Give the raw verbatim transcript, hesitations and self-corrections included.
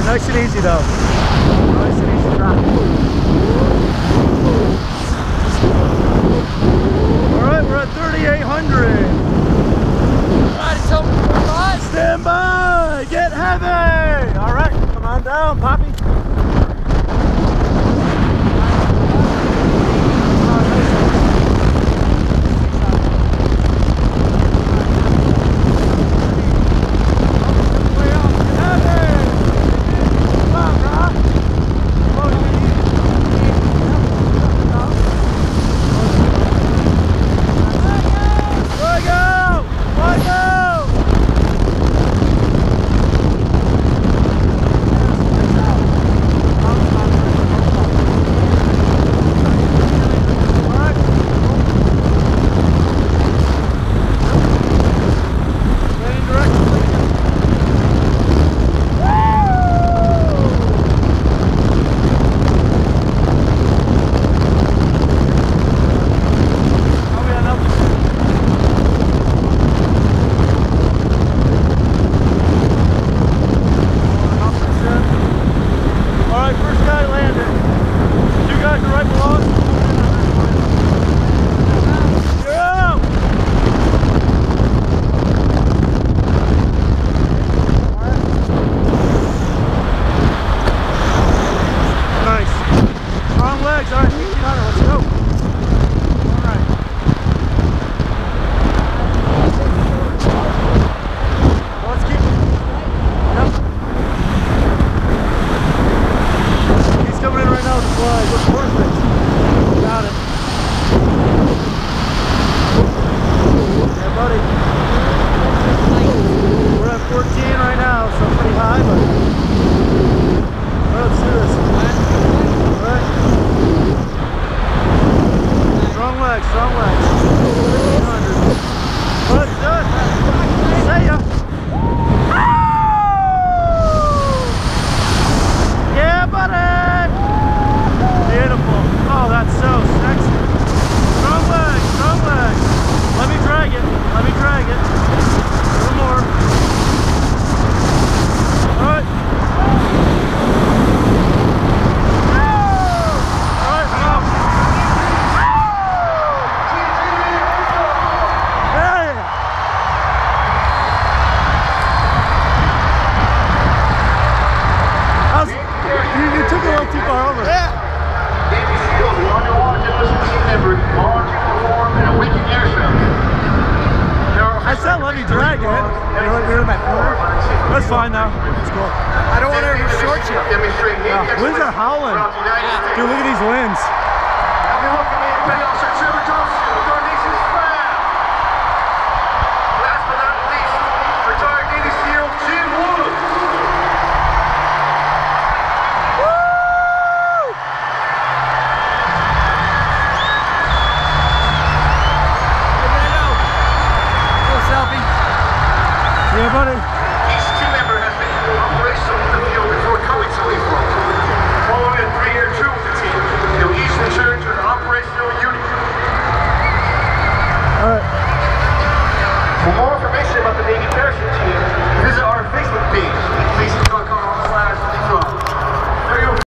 Nice and easy though. Nice and easy drop. Alright, we're at thirty-eight hundred. Alright, it's over for five. Stand by! Get heavy! Alright, come on down, Poppy. That's fine now. It's cool. I don't want to short you. Yeah. Winds are howling. Yeah. Dude, look at these winds. Last but not least, retired Navy SEAL Jim Wood. Woo! Little selfie. Yeah, buddy. Each team member has been operational in the field before coming to April. Following a three-year tour with the team, they'll each return to an operational unit. All right. For more information about the Navy parachute team,